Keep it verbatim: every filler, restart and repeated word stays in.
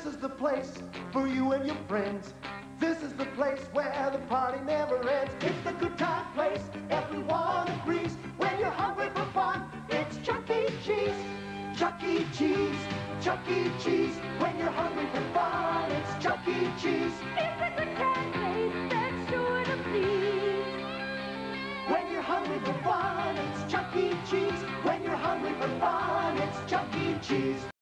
is the place for you and your friends. This is the place where the party never ends. It's the good time place, everyone agrees. When you're hungry for fun, it's Chuck E. Cheese. Chuck E. Cheese, Chuck E. Cheese. When you're hungry for fun, it's Chuck E. Cheese. It's a good time place that's sure to please. When you're hungry for fun, it's Chuck E. Cheese. When you're hungry for fun, it's Chuck E. Cheese.